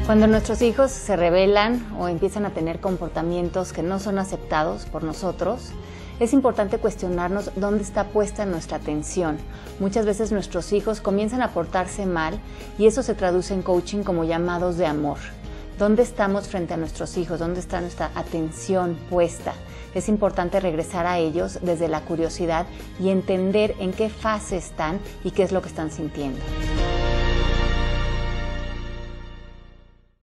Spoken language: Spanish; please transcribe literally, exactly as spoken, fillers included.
Cuando nuestros hijos se rebelan o empiezan a tener comportamientos que no son aceptados por nosotros, es importante cuestionarnos dónde está puesta nuestra atención. Muchas veces nuestros hijos comienzan a portarse mal y eso se traduce en coaching como llamados de amor. ¿Dónde estamos frente a nuestros hijos? ¿Dónde está nuestra atención puesta? Es importante regresar a ellos desde la curiosidad y entender en qué fase están y qué es lo que están sintiendo.